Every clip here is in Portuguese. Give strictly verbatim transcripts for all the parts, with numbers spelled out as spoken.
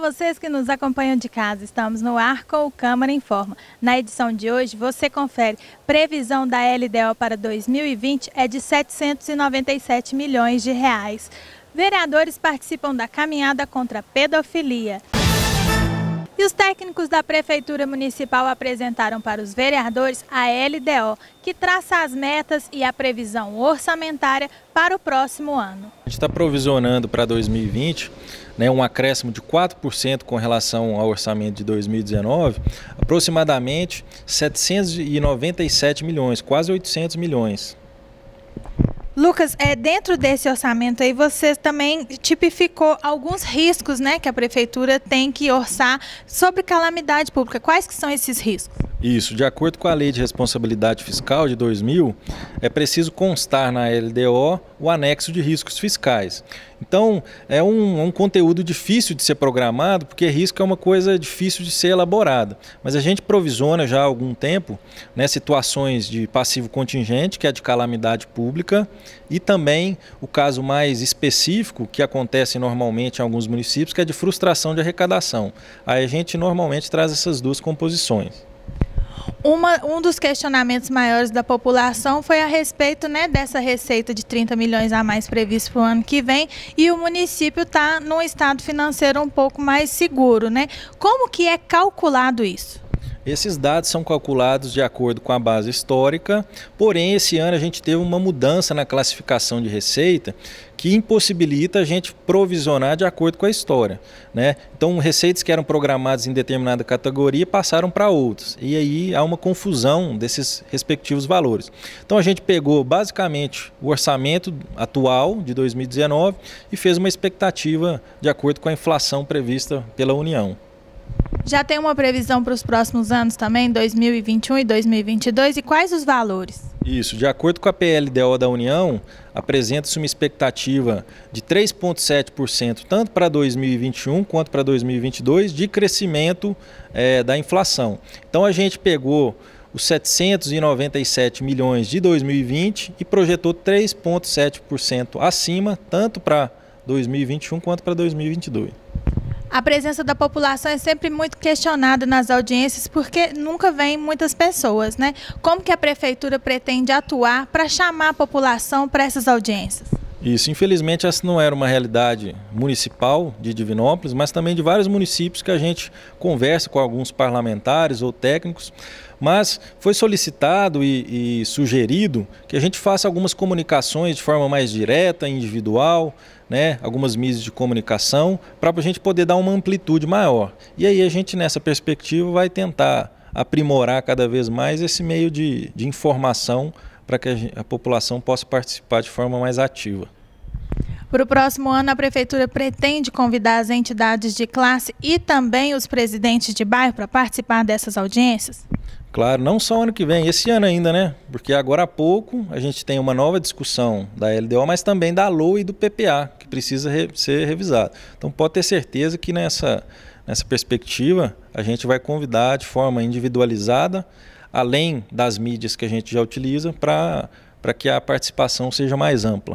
vocês que nos acompanham de casa, estamos no ar com o Câmara Informa. Na edição de hoje, você confere, previsão da L D O para dois mil e vinte é de setecentos e noventa e sete milhões de reais. Vereadores participam da caminhada contra a pedofilia. E os técnicos da Prefeitura Municipal apresentaram para os vereadores a L D O, que traça as metas e a previsão orçamentária para o próximo ano. A gente está provisionando para dois mil e vinte, né, um acréscimo de quatro por cento com relação ao orçamento de dois mil e dezenove, aproximadamente setecentos e noventa e sete milhões, quase oitocentos milhões. Lucas, é, dentro desse orçamento aí você também tipificou alguns riscos, né, que a Prefeitura tem que orçar sobre calamidade pública. Quais que são esses riscos? Isso, de acordo com a Lei de Responsabilidade Fiscal de dois mil, é preciso constar na L D O o anexo de riscos fiscais. Então, é um, um conteúdo difícil de ser programado, porque risco é uma coisa difícil de ser elaborada. Mas a gente provisiona já há algum tempo, né, situações de passivo contingente, que é de calamidade pública, e também o caso mais específico, que acontece normalmente em alguns municípios, que é de frustração de arrecadação. Aí a gente normalmente traz essas duas composições. Uma, um dos questionamentos maiores da população foi a respeito, né, dessa receita de trinta milhões a mais prevista para o ano que vem, e o município está num estado financeiro um pouco mais seguro, né? Como que é calculado isso? Esses dados são calculados de acordo com a base histórica, porém esse ano a gente teve uma mudança na classificação de receita que impossibilita a gente provisionar de acordo com a história, né? Então, receitas que eram programadas em determinada categoria passaram para outras, e aí há uma confusão desses respectivos valores. Então a gente pegou basicamente o orçamento atual de dois mil e dezenove e fez uma expectativa de acordo com a inflação prevista pela União. Já tem uma previsão para os próximos anos também, dois mil e vinte e um e dois mil e vinte e dois, e quais os valores? Isso, de acordo com a P L D O da União, apresenta-se uma expectativa de três vírgula sete por cento tanto para dois mil e vinte e um quanto para dois mil e vinte e dois de crescimento é, da inflação. Então a gente pegou os setecentos e noventa e sete milhões de dois mil e vinte e projetou três vírgula sete por cento acima, tanto para dois mil e vinte e um quanto para dois mil e vinte e dois. A presença da população é sempre muito questionada nas audiências porque nunca vem muitas pessoas, né? Como que a Prefeitura pretende atuar para chamar a população para essas audiências? Isso, infelizmente essa não era uma realidade municipal de Divinópolis, mas também de vários municípios que a gente conversa com alguns parlamentares ou técnicos, mas foi solicitado e, e sugerido que a gente faça algumas comunicações de forma mais direta, individual, né, algumas mídias de comunicação, para a gente poder dar uma amplitude maior. E aí a gente nessa perspectiva vai tentar aprimorar cada vez mais esse meio de, de informação para que a, a população possa participar de forma mais ativa. Para o próximo ano, a Prefeitura pretende convidar as entidades de classe e também os presidentes de bairro para participar dessas audiências? Claro, não só ano que vem, esse ano ainda, né? Porque agora há pouco a gente tem uma nova discussão da L D O, mas também da L O e do P P A, que precisa re ser revisado. Então pode ter certeza que nessa, nessa perspectiva a gente vai convidar de forma individualizada, além das mídias que a gente já utiliza, para para que a participação seja mais ampla.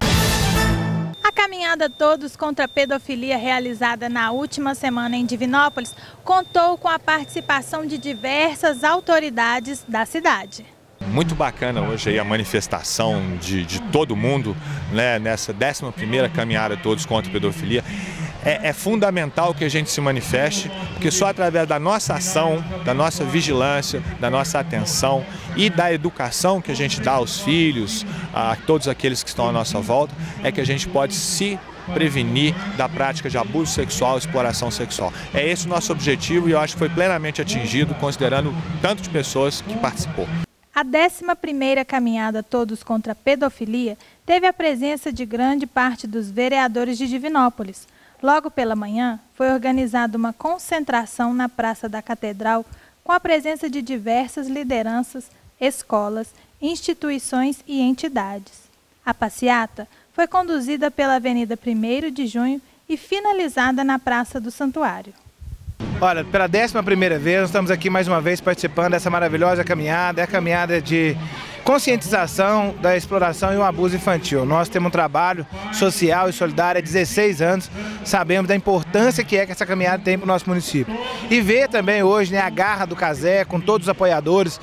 A caminhada Todos contra a Pedofilia, realizada na última semana em Divinópolis, contou com a participação de diversas autoridades da cidade. Muito bacana hoje aí a manifestação de, de todo mundo, né, nessa décima primeira caminhada Todos contra a Pedofilia. É, é fundamental que a gente se manifeste, porque só através da nossa ação, da nossa vigilância, da nossa atenção e da educação que a gente dá aos filhos, a todos aqueles que estão à nossa volta, é que a gente pode se prevenir da prática de abuso sexual e exploração sexual. É esse o nosso objetivo e eu acho que foi plenamente atingido, considerando o tanto de pessoas que participou. A décima primeira caminhada Todos contra a Pedofilia teve a presença de grande parte dos vereadores de Divinópolis. Logo pela manhã, foi organizada uma concentração na Praça da Catedral com a presença de diversas lideranças, escolas, instituições e entidades. A passeata foi conduzida pela Avenida primeiro de junho e finalizada na Praça do Santuário. Olha, pela décima primeira vez, nós estamos aqui mais uma vez participando dessa maravilhosa caminhada, é a caminhada de conscientização da exploração e o abuso infantil. Nós temos um trabalho social e solidário há dezesseis anos, sabemos da importância que é que essa caminhada tem para o nosso município. E ver também hoje, né, a garra do Cazé, com todos os apoiadores,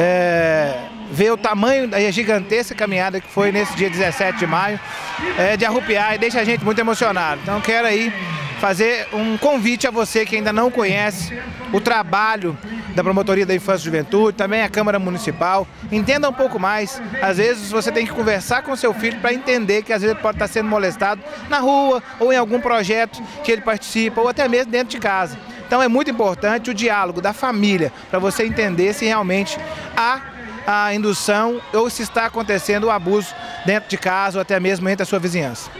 é, ver o tamanho da gigantesca caminhada que foi nesse dia dezessete de maio, é, de arrupiar e deixa a gente muito emocionado. Então quero aí fazer um convite a você que ainda não conhece o trabalho da Promotoria da Infância e Juventude, também a Câmara Municipal. Entenda um pouco mais. Às vezes você tem que conversar com seu filho para entender que às vezes ele pode estar sendo molestado na rua ou em algum projeto que ele participa ou até mesmo dentro de casa. Então é muito importante o diálogo da família para você entender se realmente há a indução ou se está acontecendo o abuso dentro de casa ou até mesmo entre a sua vizinhança.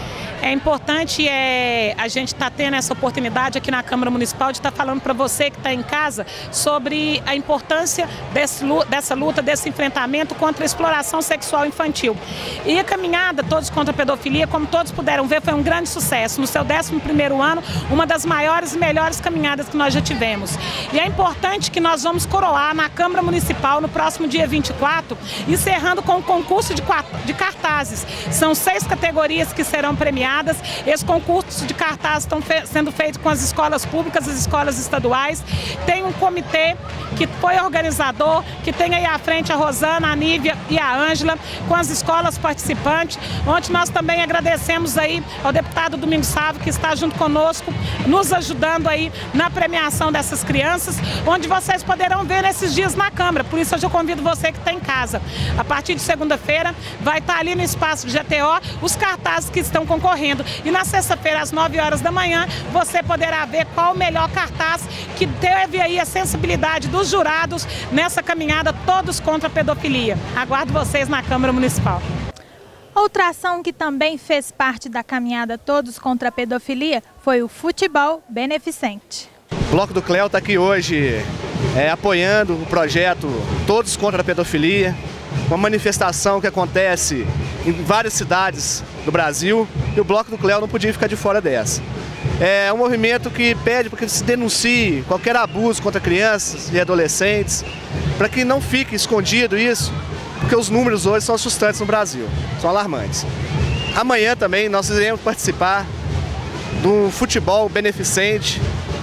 É importante é, a gente estar tá tendo essa oportunidade aqui na Câmara Municipal de estar tá falando para você que está em casa sobre a importância desse, dessa luta, desse enfrentamento contra a exploração sexual infantil. E a caminhada Todos contra a Pedofilia, como todos puderam ver, foi um grande sucesso. No seu décimo primeiro ano, uma das maiores e melhores caminhadas que nós já tivemos. E é importante que nós vamos coroar na Câmara Municipal no próximo dia vinte e quatro, encerrando com um concurso de, de cartazes. São seis categorias que serão premiadas. Esses concursos de cartaz estão fe sendo feitos com as escolas públicas, as escolas estaduais. Tem um comitê que foi organizador, que tem aí à frente a Rosana, a Nívia e a Ângela, com as escolas participantes, onde nós também agradecemos aí ao deputado Domingos Sávio, que está junto conosco, nos ajudando aí na premiação dessas crianças, onde vocês poderão ver nesses dias na Câmara. Por isso, hoje eu convido você que está em casa. A partir de segunda-feira, vai estar ali no espaço do G T O os cartazes que estão concorrendo. E na sexta-feira, às nove horas da manhã, você poderá ver qual o melhor cartaz que teve aí a sensibilidade dos jurados nessa caminhada Todos contra a Pedofilia. Aguardo vocês na Câmara Municipal. Outra ação que também fez parte da caminhada Todos contra a Pedofilia foi o futebol beneficente. O Bloco do Cléo está aqui hoje é, apoiando o projeto Todos contra a Pedofilia, uma manifestação que acontece em várias cidades do Brasil, e o Bloco do Cléo não podia ficar de fora dessa. É um movimento que pede para que se denuncie qualquer abuso contra crianças e adolescentes, para que não fique escondido isso, porque os números hoje são assustantes no Brasil, são alarmantes. Amanhã também nós iremos participar do futebol beneficente,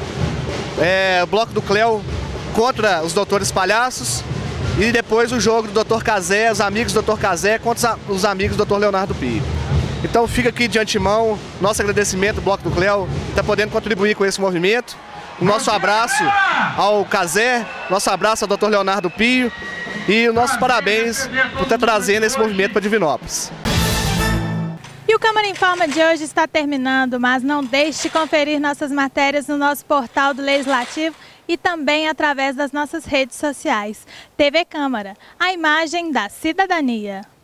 é, o Bloco do Cléo contra os Doutores Palhaços, e depois o jogo do doutor Cazé, os amigos do doutor Cazé contra os amigos do doutor Leonardo Pio. Então fica aqui de antemão nosso agradecimento ao Bloco do Cléo, que está podendo contribuir com esse movimento. O nosso abraço ao Cazé, nosso abraço ao doutor Leonardo Pio e os nossos parabéns por estar trazendo esse movimento para Divinópolis. E o Câmara Informa de hoje está terminando, mas não deixe de conferir nossas matérias no nosso portal do Legislativo e também através das nossas redes sociais. T V Câmara, a imagem da cidadania.